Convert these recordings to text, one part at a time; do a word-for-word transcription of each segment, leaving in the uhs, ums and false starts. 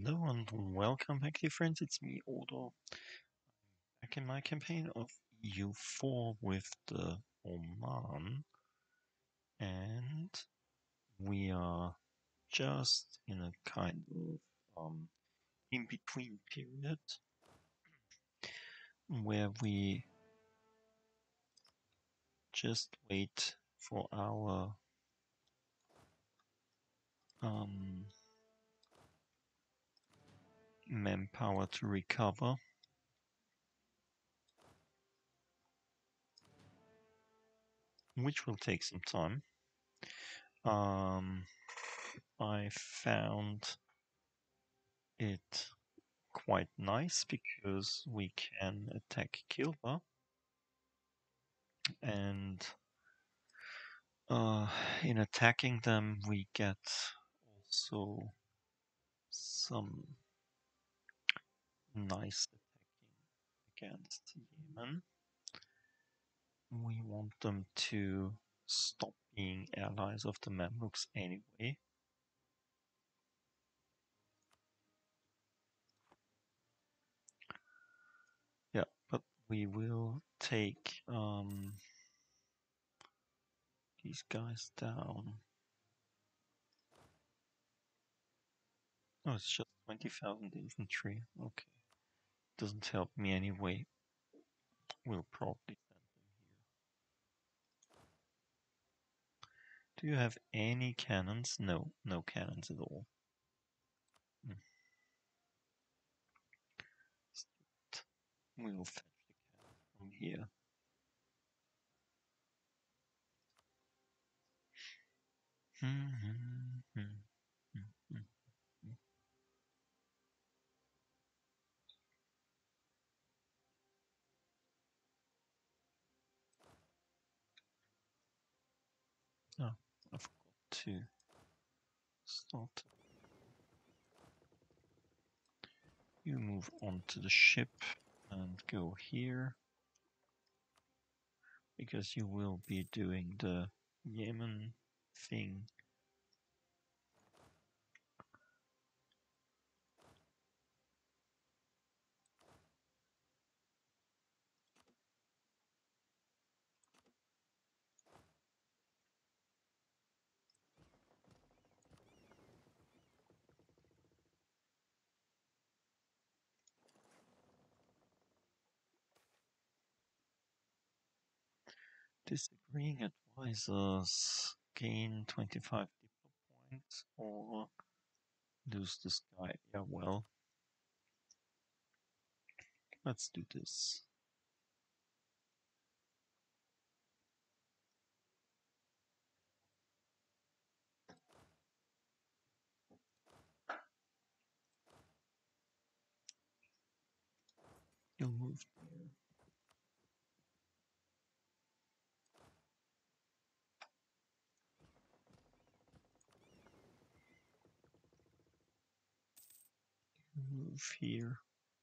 Hello and welcome back, dear friends. It's me, Odo. Back in my campaign of E U four with the Oman, and we are just in a kind of um, in-between period where we just wait for our um, manpower to recover. Which will take some time. Um, I found it quite nice because we can attack Kilba, and uh, in attacking them we get also some nice attacking against Yemen. We want them to stop being allies of the Mamluks anyway. Yeah, but we will take um, these guys down. Oh, it's just twenty thousand infantry. Okay. Doesn't help me anyway. We'll probably send them here. Do you have any cannons? No, no cannons at all. Hmm. We'll fetch the cannon from here. Oh, I forgot to start. You move on to the ship and go here, because you will be doing the Yemen thing. Disagreeing advisors gain twenty-five diplo points or lose this guy. Yeah, well, let's do this. You'll move there. Move here.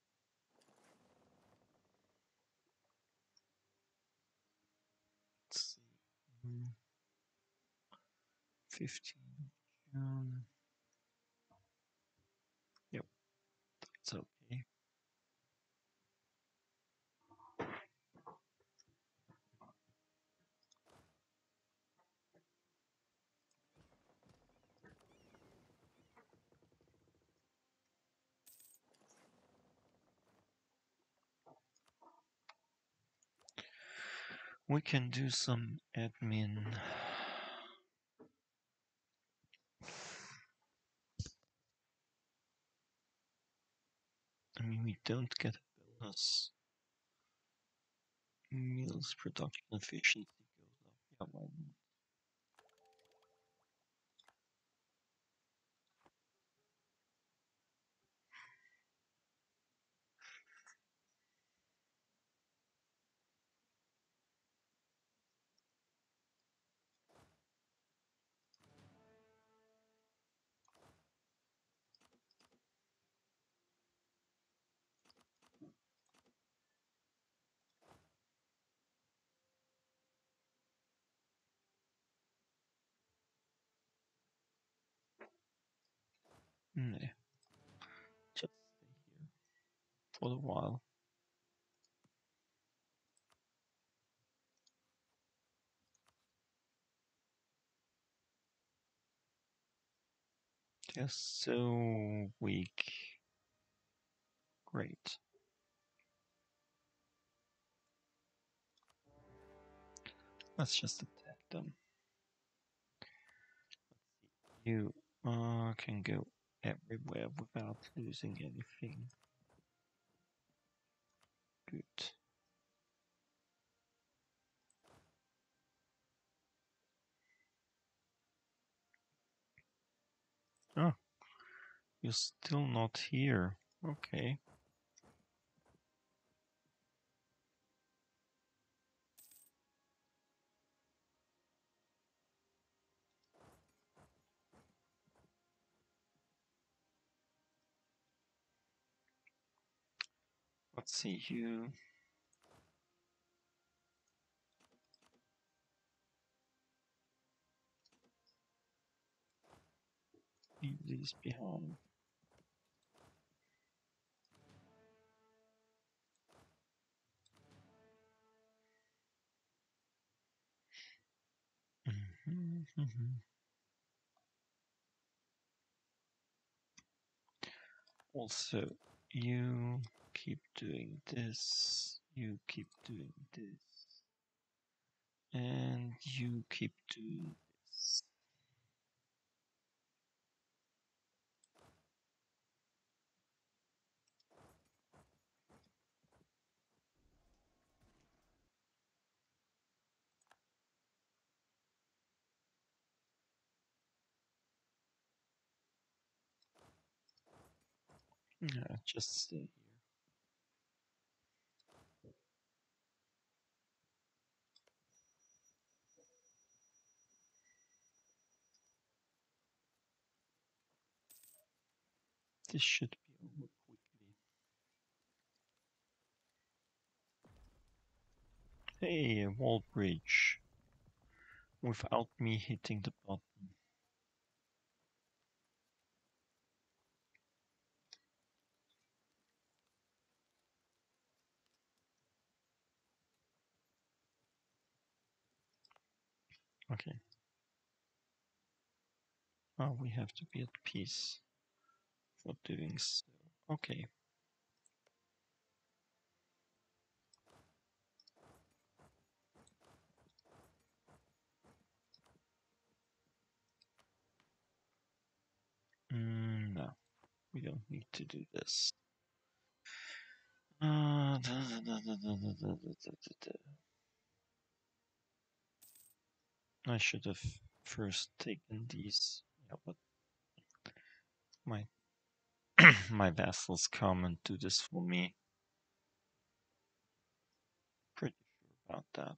Let's see. Mm. fifteen June. Yep, that's okay. We can do some admin. I mean, we don't get a bonus. Meals production efficiency goes up. Yeah, why not? No. for a while. They're so weak. Great. Let's just attack them. You uh, can go everywhere without losing anything. Good. Oh, you're still not here. Okay. Let's see you. Leave these behind. Mm-hmm, mm-hmm. Also, you keep doing this, you keep doing this, and you keep doing this. Yeah, just stay here. This should be over quickly. Hey, a wall bridge. Without me hitting the button. Okay. Oh, we have to be at peace for doing so. Okay. Mm, no, we don't need to do this. Uh, da, da, da, da, da, da, da, da, da. I should have first taken these. Yeah, but my my vassals come and do this for me. Pretty sure about that.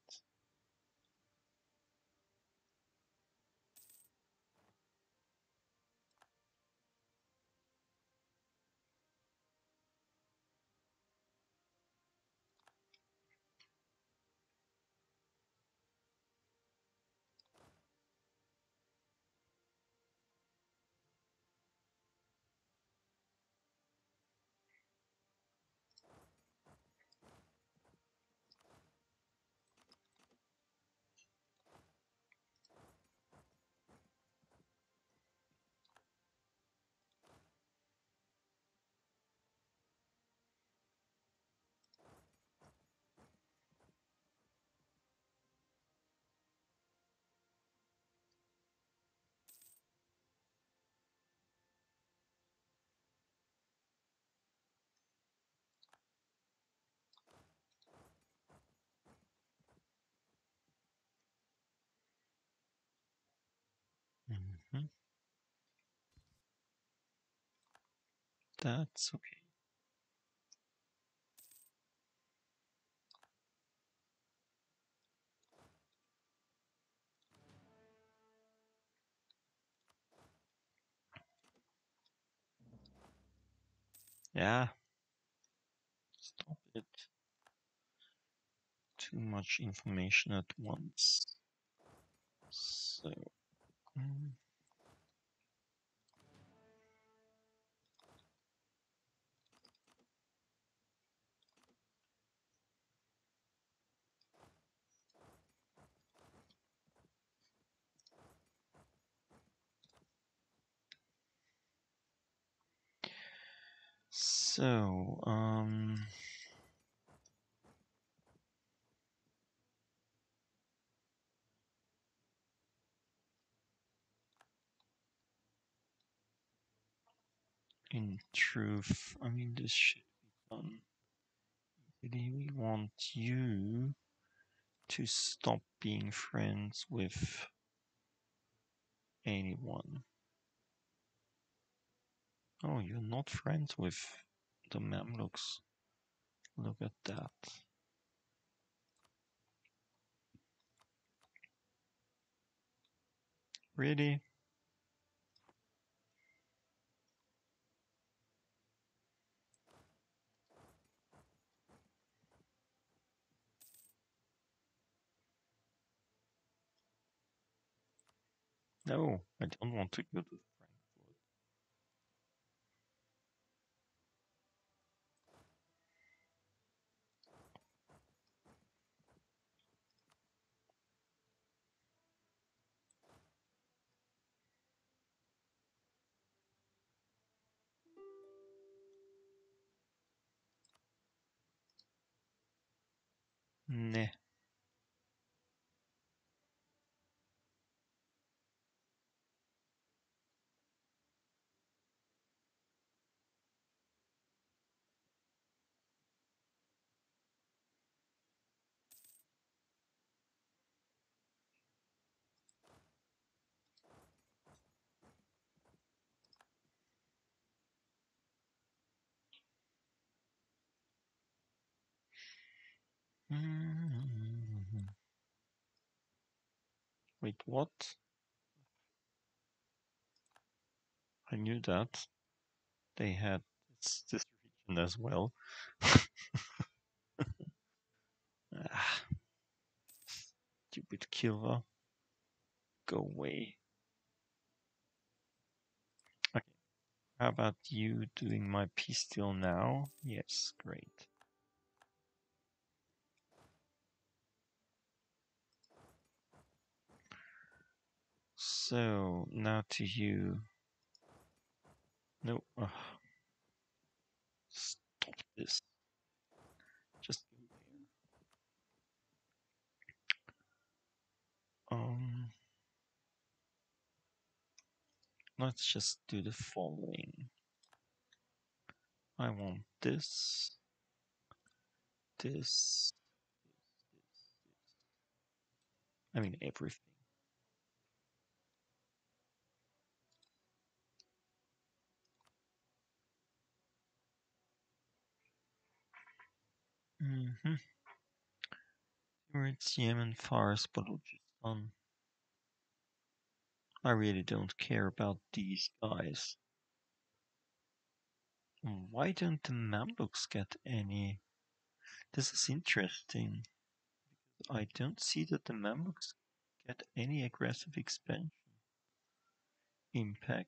Mm-hmm. That's okay. Yeah. Stop it. Too much information at once. So. Mm. So, um... in truth, I mean, this should be done. We want you to stop being friends with anyone. Oh, you're not friends with the Mamluks. Look at that. Really? No, I don't want to go to Frankfurt. Nah. Mm-hmm. Wait, what? I knew that. They had this, this region as well. Ah, stupid killer. Go away. Okay. How about you doing my peace deal now? Yes, great. So, now to you. No. Ugh. Stop this. Just go there. Um, let's just do the following. I want this, this, this, this. I mean everything. Mm-hmm. It's Yemen, Fars, Balochistan. I really don't care about these guys. Why don't the Mamluks get any? This is interesting. I don't see that the Mamluks get any aggressive expansion impact.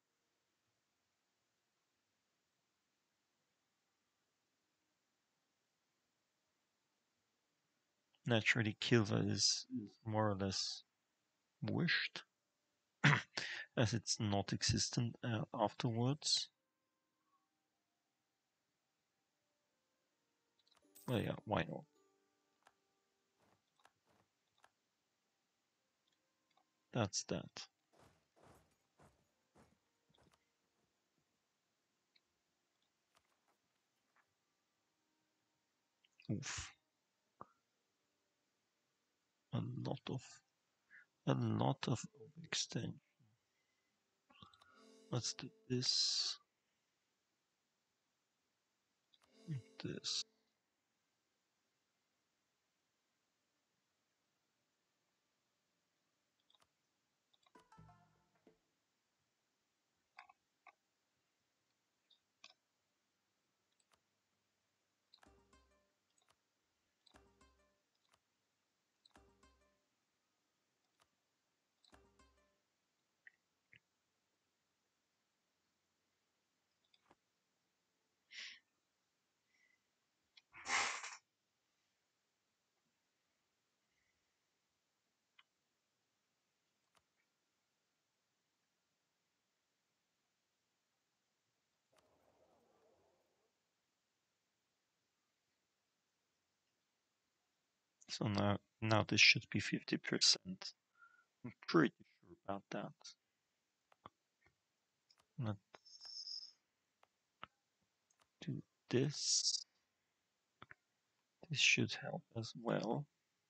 Naturally, Kilva is, is more or less wished, as it's not existent uh, afterwards. Well, yeah, why not? That's that. Oof. A lot of, a lot of overextension. Let's do this. This. So now, now this should be fifty percent. I'm pretty sure about that. Let's do this. This should help as well.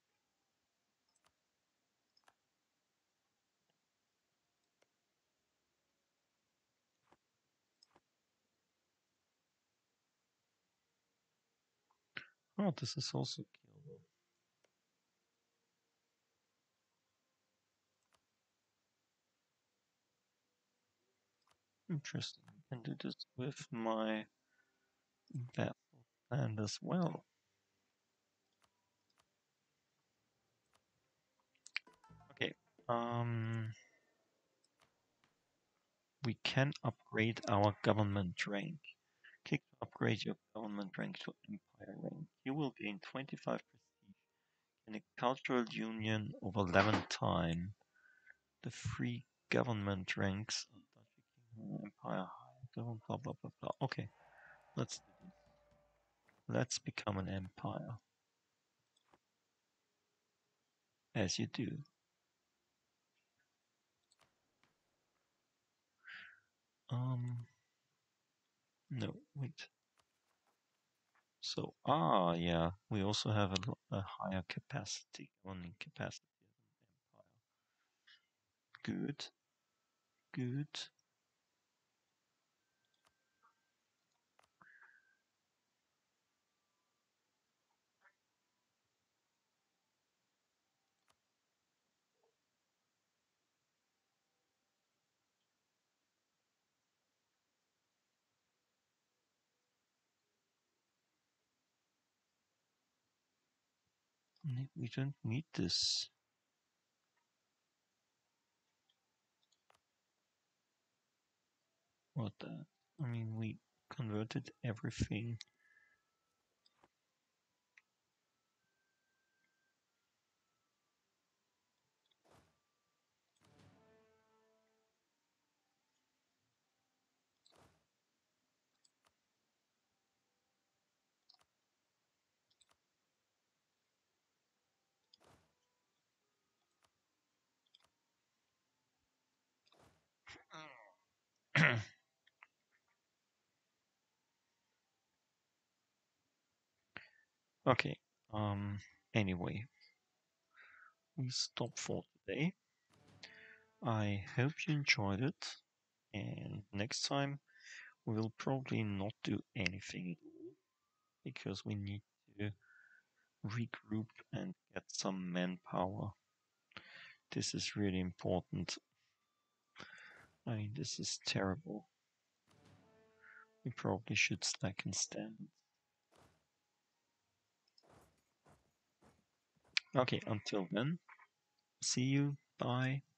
Oh, this is also killable. Interesting. I can do this with my battle land as well. Okay. Um, we can upgrade our government rank. Click to upgrade your government rank to empire rank. You will gain twenty-five prestige in a cultural union of eleven time. The free government ranks empire high. Blah blah blah blah blah. Okay, let's do this. Let's become an empire. As you do. Um, no, wait. So, ah, yeah, we also have a, a higher capacity, governing capacity as an empire. Good, good. We don't need this. What the? I mean, we converted everything. Okay. Um. Anyway, we stop for today. I hope you enjoyed it, and next time we will probably not do anything at all because we need to regroup and get some manpower. This is really important. I mean, this is terrible. We probably should stack and stand. Okay, until then, see you. Bye.